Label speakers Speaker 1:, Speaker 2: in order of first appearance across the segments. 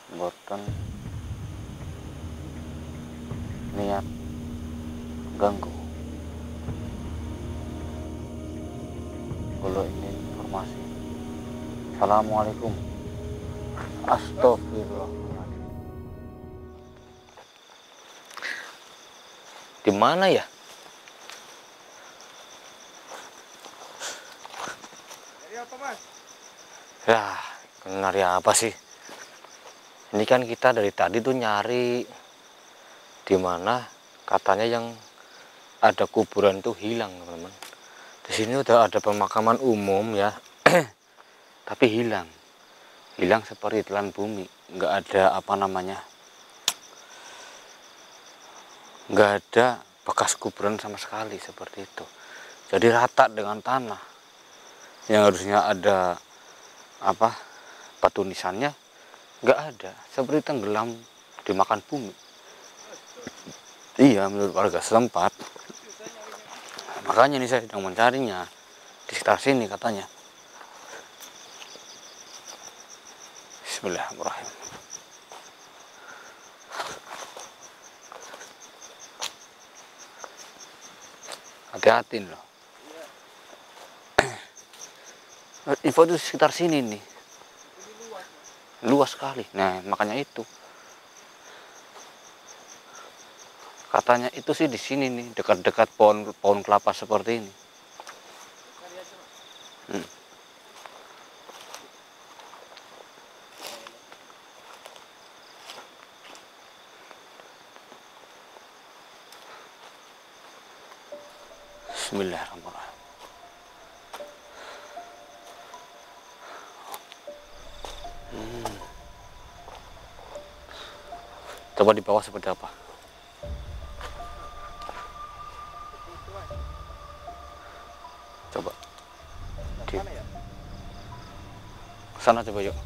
Speaker 1: boten niat ganggu. Kalau ini informasi. Assalamualaikum. Astagfirullahaladzim. Di mana ya?
Speaker 2: Dari apa, Mas?
Speaker 1: Ya, nyari apa sih? Ini kan kita dari tadi tuh nyari di mana katanya yang ada kuburan tuh hilang, teman-teman. Di sini udah ada pemakaman umum ya, tapi hilang seperti telan bumi. Nggak ada apa namanya, nggak ada bekas kuburan sama sekali seperti itu. Jadi rata dengan tanah. Yang harusnya ada apa batu nisannya, nggak ada, seperti tenggelam dimakan bumi. Iya, menurut warga setempat. Makanya ini saya sedang mencarinya di sekitar sini katanya. Bismillahirrahmanirrahim. Hati-hati loh. Info itu sekitar sini nih. Luas sekali. Nah, makanya itu. Katanya itu sih di sini nih, dekat-dekat pohon kelapa seperti ini. Bismillahirrahmanirrahim. Coba di bawah seperti apa? Coba di sana coba yuk.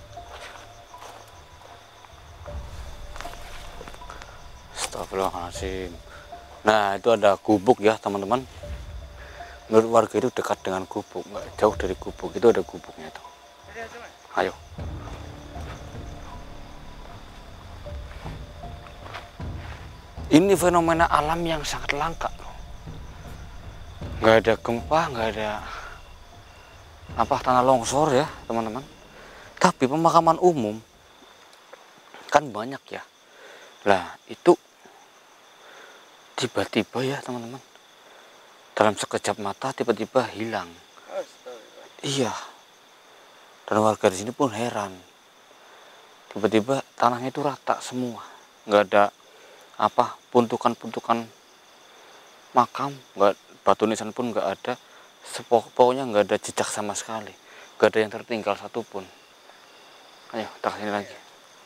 Speaker 1: Astagfirullahaladzim. Nah, itu ada gubuk ya teman-teman. Menurut warga itu dekat dengan gubuk, nggak jauh dari gubuk. Itu ada gubuknya itu. Ayo. Ini fenomena alam yang sangat langka. Nggak ada gempa, nggak ada apa tanah longsor ya teman-teman. Tapi pemakaman umum kan banyak ya. Lah itu tiba-tiba ya teman-teman, dalam sekejap mata tiba-tiba hilang. Iya. Dan warga di sini pun heran. Tiba-tiba tanahnya itu rata semua, nggak ada apa puntukan-puntukan makam, nggak batu nisan pun nggak ada. Pokoknya nggak ada jejak sama sekali, nggak ada yang tertinggal satupun. Ayo kita kesini lagi.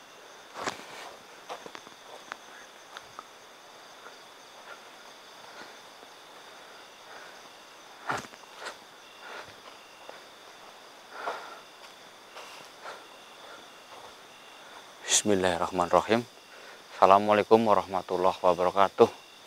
Speaker 1: Bismillahirrahmanirrahim. Assalamualaikum warahmatullahi wabarakatuh.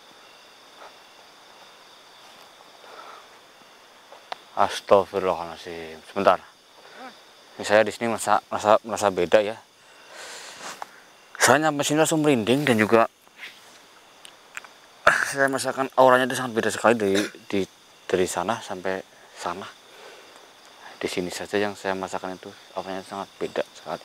Speaker 1: Astagfirullahaladzim. Sebentar. Ini saya di sini merasa beda ya. Saya nyampe sini langsung merinding dan juga saya merasakan auranya itu sangat beda sekali dari sana sampai sana. Di sini saja yang saya merasakan itu auranya sangat beda sekali.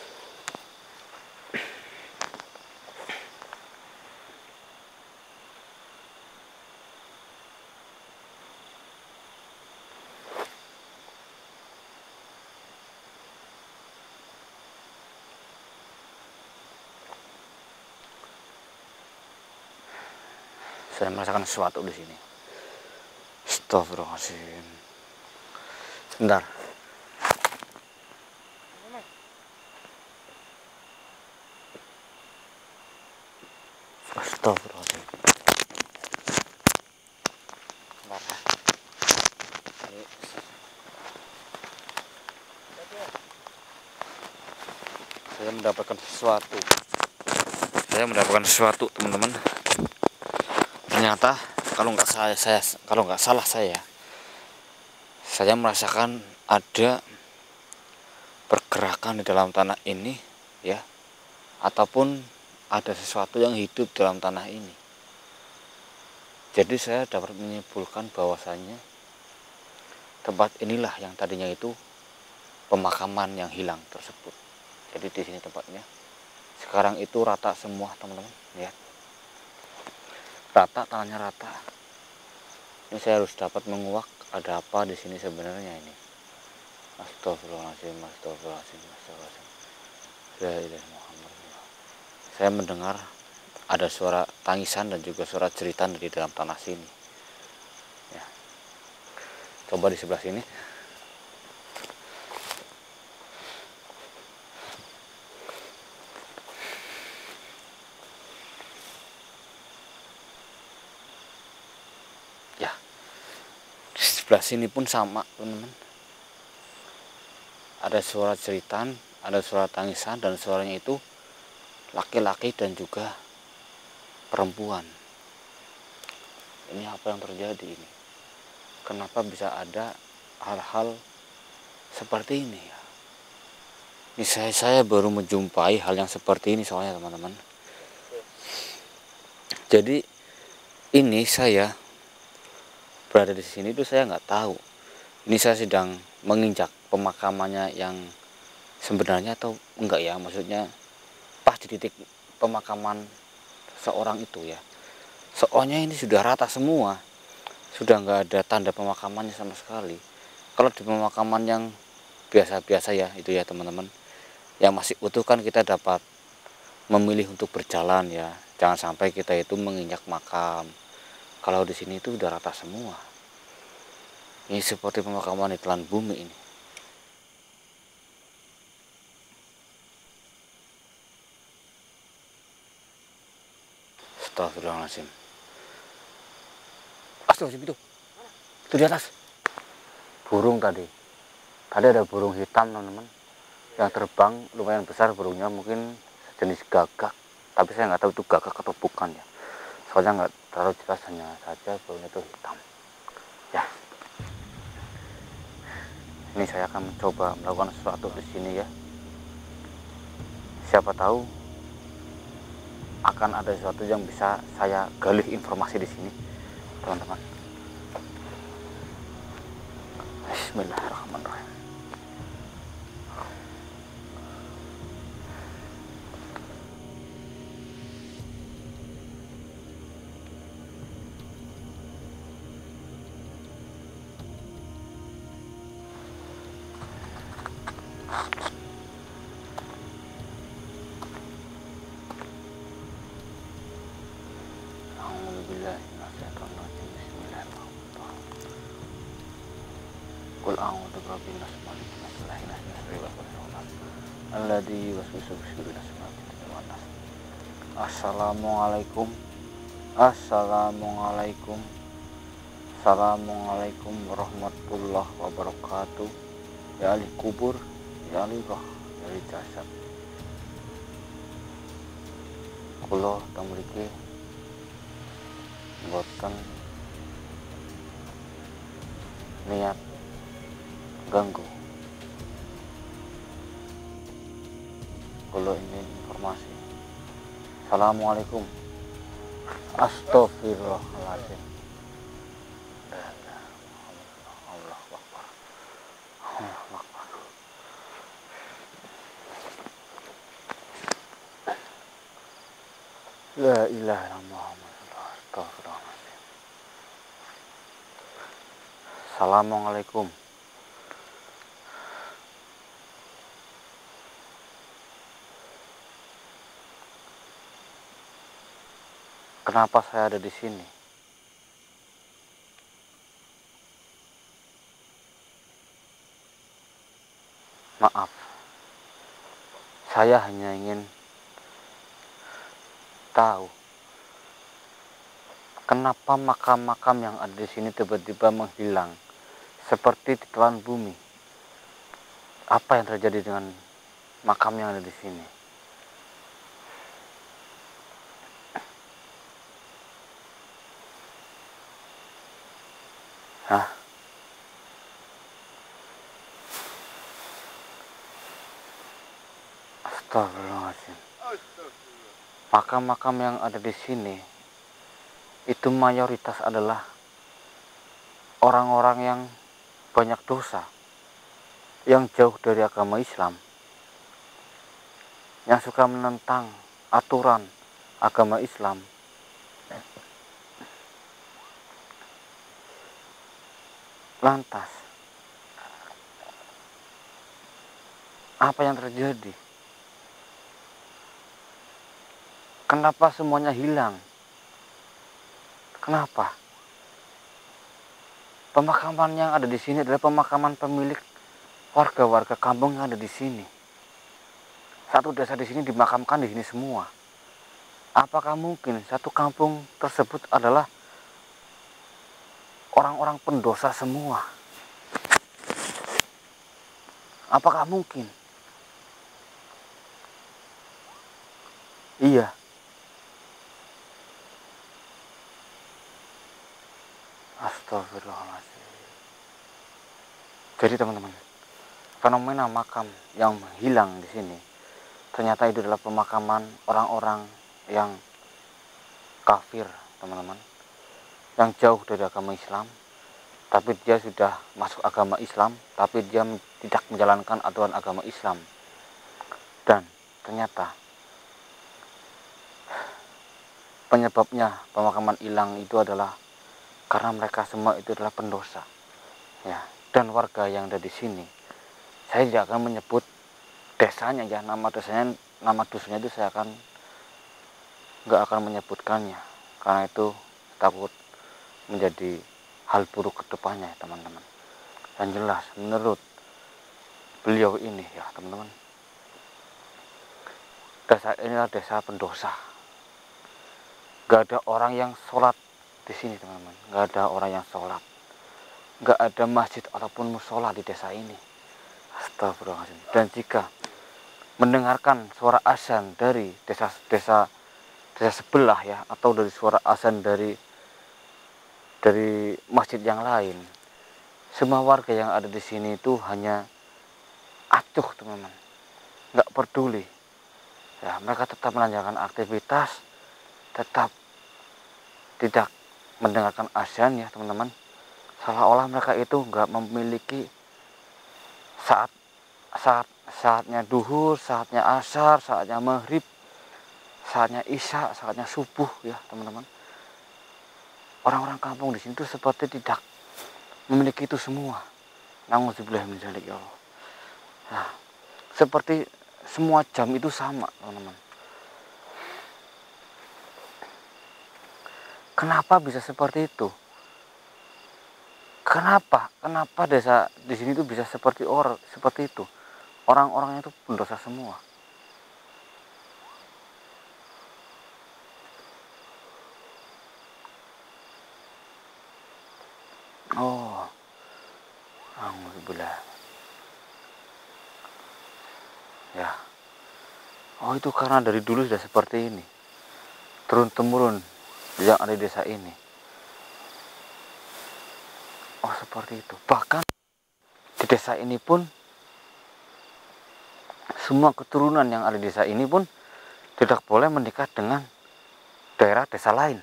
Speaker 1: Saya merasakan sesuatu di sini. Astagfirullahaladzim. Sebentar. Astagfirullahaladzim. Sebentar. Saya mendapatkan sesuatu. Teman-teman. Ternyata kalau nggak salah saya merasakan ada pergerakan di dalam tanah ini ya. ataupun ada sesuatu yang hidup dalam tanah ini. Jadi saya dapat menyimpulkan bahwasannya tempat inilah yang tadinya itu pemakaman yang hilang tersebut. Jadi di sini tempatnya. Sekarang itu rata semua, teman-teman. Lihat. Rata, tanahnya rata. Ini saya harus dapat menguak ada apa di sini sebenarnya ini. Astagfirullahaladzim, astagfirullahaladzim, astagfirullahaladzim. La ilaha illallah. Saya mendengar ada suara tangisan dan juga suara jeritan di dalam tanah sini. Ya. Coba di sebelah sini. Ya. Di sebelah sini pun sama, teman-teman. Ada suara jeritan, ada suara tangisan, dan suaranya itu laki-laki dan juga perempuan. Ini apa yang terjadi ini? Kenapa bisa ada hal-hal seperti ini ya? Ini saya baru menjumpai hal yang seperti ini soalnya, teman-teman. Jadi ini saya berada di sini itu saya nggak tahu. Ini saya sedang menginjak pemakamannya yang sebenarnya atau enggak ya, maksudnya pas di titik pemakaman seorang itu ya. Soalnya ini sudah rata semua, sudah nggak ada tanda pemakamannya sama sekali. Kalau di pemakaman yang biasa-biasa ya itu ya teman-teman, yang masih utuh kan kita dapat memilih untuk berjalan ya, jangan sampai kita itu menginjak makam. Kalau di sini itu udah rata semua. Ini seperti pemakaman di telan bumi ini. Astagfirullahaladzim. Astagfirullahaladzim itu. Itu di atas. Burung tadi. Tadi ada burung hitam, teman-teman. Yang terbang lumayan besar burungnya, mungkin sejenis gagak. Tapi saya nggak tahu itu gagak atau bukan ya. Soalnya nggak terlalu jelas, hanya saja burungnya itu hitam. Ya. Ini saya akan mencoba melakukan sesuatu di sini ya. Siapa tahu akan ada sesuatu yang bisa saya gali informasi di sini, teman-teman. Bismillahirrahmanirrahim. Qul a'udzu birabbin nas, malikin nas, ilahin nas, min syarri waswasil alladzi yuwaswisu fi sudurin nas. Assalamualaikum. Assalamualaikum. Assalamualaikum warahmatullahi wabarakatuh. Ya ahli kubur, ya ahli roh, ya ahli jasad. Kula teng mriki mboten niat ganggu. Kula ingin informasi. Assalamualaikum. Astagfirullahaladzim. Allah Akbar. Allah Akbar. La ilaha illallah. Astagfirullahaladzim. Assalamualaikum. Kenapa saya ada di sini? Maaf, saya hanya ingin tahu kenapa makam-makam yang ada di sini tiba-tiba menghilang seperti ditelan bumi. Apa yang terjadi dengan makam yang ada di sini? Hah? Astagfirullahaladzim. makam-makam yang ada di sini itu mayoritas adalah orang-orang yang banyak dosa, yang jauh dari agama Islam, yang suka menentang aturan agama Islam. Lantas, apa yang terjadi? Kenapa semuanya hilang? Kenapa? Pemakaman yang ada di sini adalah pemakaman pemilik warga-warga kampung yang ada di sini. Satu desa di sini dimakamkan di sini semua. Apakah mungkin satu kampung tersebut adalah orang-orang pendosa semua? Apakah mungkin? Iya. Astagfirullahaladzim. Jadi teman-teman, fenomena makam yang hilang di sini ternyata itu adalah pemakaman orang-orang yang kafir, teman-teman, yang jauh dari agama Islam, tapi dia sudah masuk agama Islam, tapi dia tidak menjalankan aturan agama Islam. Dan ternyata penyebabnya pemakaman hilang itu adalah karena mereka semua itu adalah pendosa, ya. Dan warga yang ada di sini, saya tidak akan menyebut desanya, ya, nama desanya, nama dusunnya itu saya nggak akan menyebutkannya, karena itu takut menjadi hal buruk kedepannya, ya, teman-teman. Dan jelas menurut beliau ini, ya teman-teman, desa ini adalah desa pendosa. Gak ada orang yang sholat di sini, teman-teman. Gak ada orang yang sholat. Gak ada masjid ataupun musola di desa ini. Astagfirullahaladzim. Dan jika mendengarkan suara azan dari desa sebelah, ya, atau dari suara azan dari masjid yang lain, semua warga yang ada di sini itu hanya acuh, teman-teman. Gak peduli. Ya, mereka tetap melanjutkan aktivitas, tetap tidak mendengarkan azan, ya teman-teman. Seolah-olah mereka itu nggak memiliki saatnya duhur, saatnya asar, saatnya maghrib, saatnya isya, saatnya subuh, ya teman-teman. Orang-orang kampung di sini tuh seperti tidak memiliki itu semua. Nauzubillah min dzalik, ya Allah. Nah, seperti semua jam itu sama, teman-teman. Kenapa bisa seperti itu? Kenapa desa di sini tuh bisa seperti itu? Orang-orangnya itu pendosa semua. Oh, alhamdulillah. Ya. Oh, itu karena dari dulu sudah seperti ini. Turun-temurun yang ada di desa ini. Oh, seperti itu. Bahkan di desa ini pun semua keturunan yang ada di desa ini pun tidak boleh menikah dengan daerah desa lain.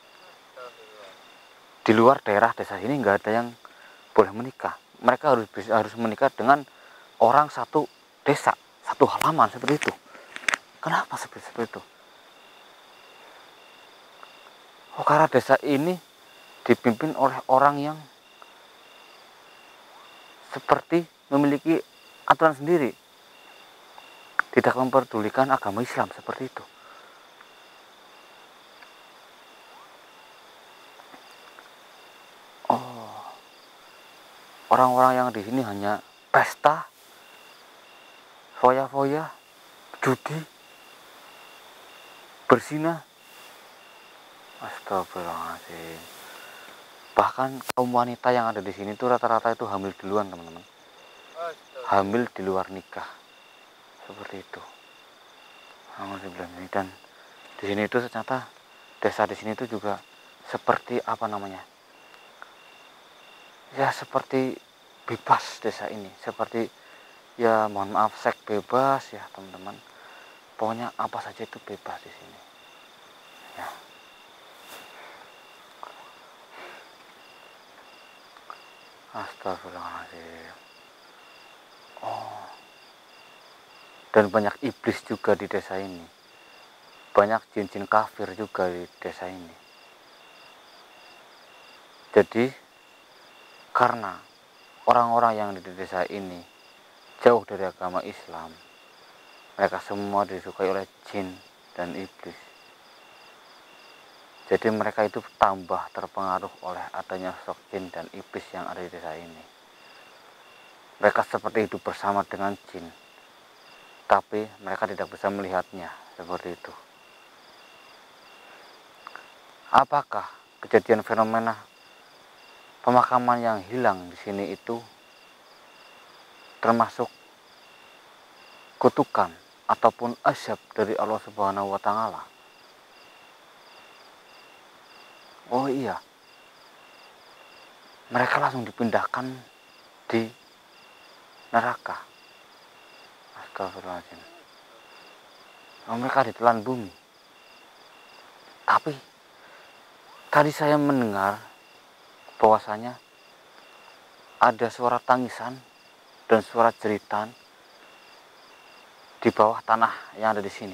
Speaker 1: Di luar daerah desa ini nggak ada yang boleh menikah. Mereka harus menikah dengan orang satu desa, satu halaman, seperti itu. Kenapa seperti itu? Oh, karena desa ini dipimpin oleh orang yang seperti memiliki aturan sendiri, tidak memperdulikan agama Islam, seperti itu. Oh, orang-orang yang di sini hanya pesta, foya-foya, judi, berzina. Astagfirullahaladzim. Bahkan kaum wanita yang ada di sini tuh rata-rata itu hamil duluan, teman-teman. Hamil di luar nikah, seperti itu. Dan di sini itu ternyata desa di sini itu juga seperti apa namanya? Ya, seperti bebas desa ini, seperti, ya mohon maaf, seks bebas, ya teman-teman. Pokoknya apa saja itu bebas di sini. Ya. Astagfirullahaladzim. Oh, dan banyak iblis juga di desa ini. Banyak jin-jin kafir juga di desa ini. Jadi karena orang-orang yang di desa ini jauh dari agama Islam, mereka semua disukai oleh jin dan iblis. Jadi mereka itu tambah terpengaruh oleh adanya sosok jin dan iblis yang ada di desa ini. Mereka seperti hidup bersama dengan jin, tapi mereka tidak bisa melihatnya, seperti itu. Apakah kejadian fenomena pemakaman yang hilang di sini itu termasuk kutukan ataupun azab dari Allah Subhanahu wa Ta'ala? Oh iya, mereka langsung dipindahkan di neraka. Astagfirullahaladzim. Mereka ditelan bumi. Tapi tadi saya mendengar bahwasanya ada suara tangisan dan suara jeritan di bawah tanah yang ada di sini.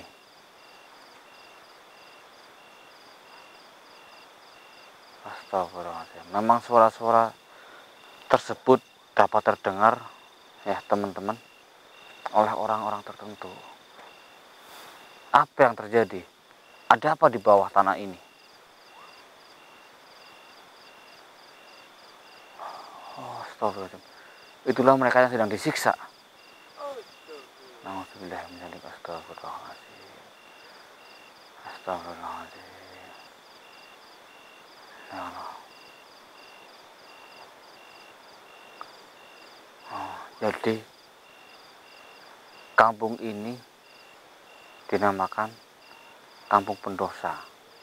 Speaker 1: Astagfirullahaladzim. Memang suara-suara tersebut dapat terdengar, ya teman-teman, oleh orang-orang tertentu. Apa yang terjadi? Ada apa di bawah tanah ini? Oh, astagfirullahaladzim. Itulah mereka yang sedang disiksa. Nauzubillahi astagfirullahaladzim. Astagfirullahaladzim. Ya Allah. Oh, jadi kampung ini dinamakan kampung pendosa.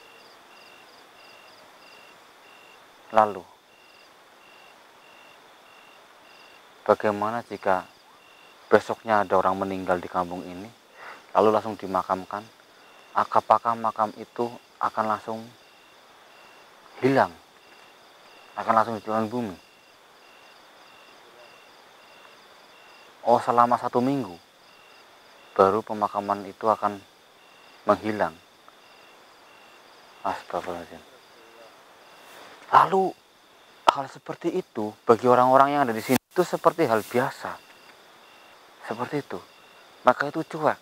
Speaker 1: Lalu bagaimana jika besoknya ada orang meninggal di kampung ini, lalu langsung dimakamkan? Apakah makam itu akan langsung hilang? Akan langsung ditelan bumi? Oh, selama 1 minggu baru pemakaman itu akan menghilang. Astagfirullahaladzim. Lalu hal seperti itu bagi orang-orang yang ada di sini itu seperti hal biasa. Seperti itu. Maka itu cuek.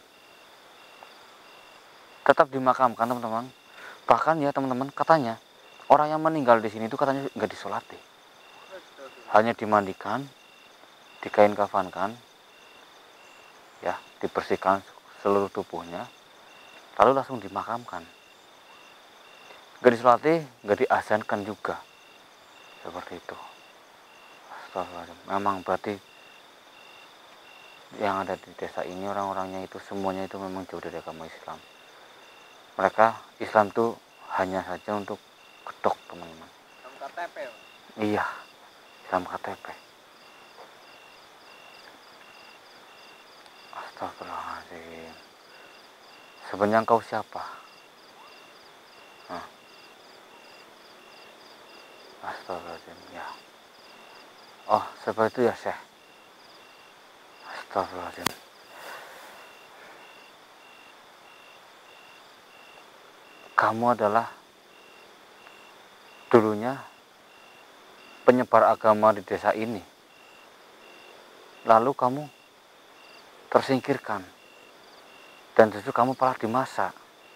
Speaker 1: Tetap dimakamkan, teman-teman. Bahkan ya teman-teman, katanya orang yang meninggal di sini itu katanya nggak disolati. Hanya dimandikan, dikain kafankan, ya, dibersihkan seluruh tubuhnya, lalu langsung dimakamkan. Nggak disolati, nggak diazankan juga. Seperti itu. Astagfirullahaladzim. Memang berarti yang ada di desa ini orang-orangnya itu semuanya itu memang jauh dari agama Islam. Mereka Islam tuh hanya saja untuk gedok, teman-teman.
Speaker 2: Islam KTP.
Speaker 1: Iya, Islam KTP. Astagfirullahaladzim. Sebenarnya engkau siapa? Astagfirullahaladzim, ya. Oh, seperti itu ya, Syekh. Astagfirullahaladzim. Kamu adalah dulunya penyebar agama di desa ini. Lalu kamu tersingkirkan. Dan justru kamu malah dimasak.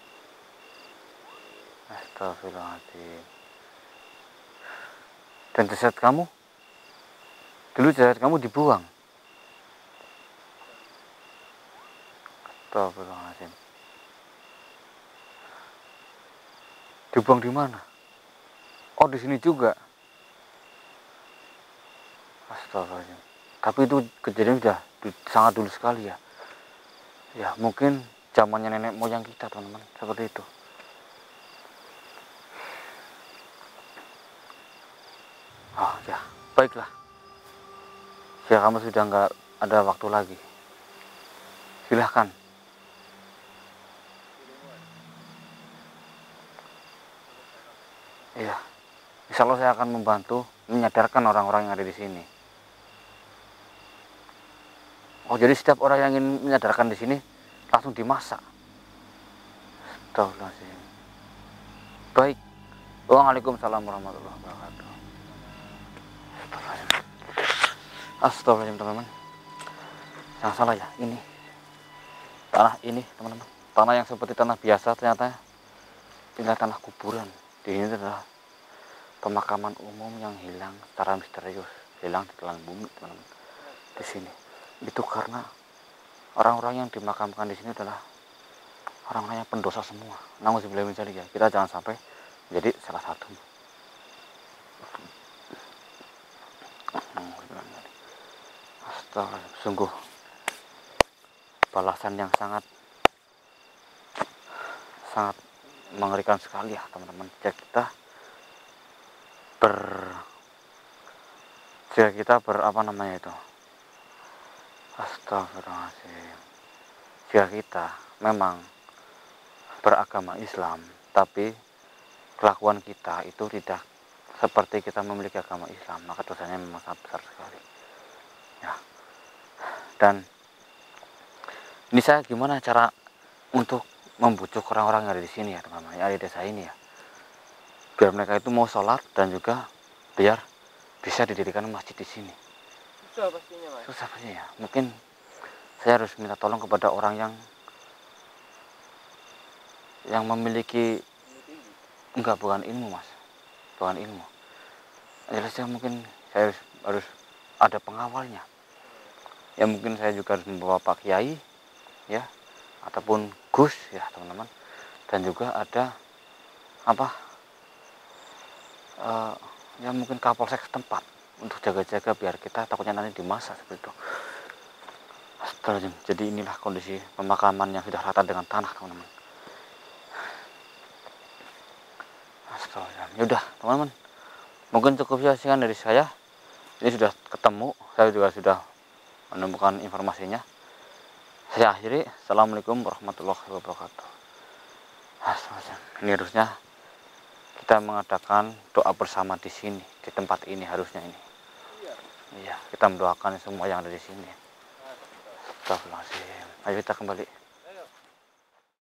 Speaker 1: Astagfirullahaladzim. Dan jasad kamu, dulu jasad kamu dibuang. Astagfirullahaladzim. Dibuang di mana? Oh, di sini juga. Astagfirullahaladzim. Tapi itu kejadian sudah sangat dulu sekali ya. Ya, mungkin zamannya nenek moyang kita, teman-teman, seperti itu. Oh ya, baiklah. Ya, kamu sudah nggak ada waktu lagi. Silahkan. Iya. Insya Allah saya akan membantu menyadarkan orang-orang yang ada di sini. Oh, jadi setiap orang yang ingin menyadarkan di sini langsung dimasak. Astagfirullahaladzim. Baik. Waalaikumsalam warahmatullahi wabarakatuh. Astagfirullahaladzim teman-teman. Jangan salah ya, ini tanah ini teman-teman. Tanah yang seperti tanah biasa ternyata ini tanah kuburan. Di sini adalah pemakaman umum yang hilang secara misterius, hilang di telan bumi teman-teman. Di sini itu karena orang-orang yang dimakamkan di sini adalah orang-orang yang pendosa semua. Nauzubillah min dzalik ya. Kita jangan sampai menjadi salah satu. Astaga, sungguh balasan yang sangat mengerikan sekali ya teman-teman. Jika kita apa namanya itu, astagfirullahaladzim, jika kita memang beragama Islam tapi kelakuan kita itu tidak seperti kita memiliki agama Islam, maka dosanya memang sangat besar sekali ya. Dan ini saya gimana cara untuk membujuk orang-orang yang ada di sini ya teman-teman, yang ada di desa ini ya, biar mereka itu mau sholat dan juga biar bisa didirikan masjid di sini.
Speaker 2: Susah pastinya, Mas.
Speaker 1: Susah pastinya ya. Mungkin saya harus minta tolong kepada orang yang memiliki, enggak, bukan ilmu Mas, bukan ilmu. Jelasnya mungkin saya harus ada pengawalnya. Ya mungkin saya juga harus membawa Pak Kiai ya, ataupun Gus ya teman-teman. Dan juga ada apa? Ya mungkin Kapolsek setempat untuk jaga-jaga biar kita takutnya nanti dimasak seperti itu. Astagfirullahaladzim. Jadi inilah kondisi pemakaman yang sudah rata dengan tanah teman-teman. Astagfirullahaladzim. Yaudah teman-teman, mungkin cukup sekian dari saya. Ini sudah ketemu, saya juga sudah menemukan informasinya. Saya akhiri. Assalamualaikum warahmatullahi wabarakatuh. Astagfirullahaladzim. Ini harusnya kita mengadakan doa bersama di sini, di tempat ini harusnya ini. Iya, kita mendoakan semua yang ada di sini. Astagfirullahaladzim. Ayo kita kembali.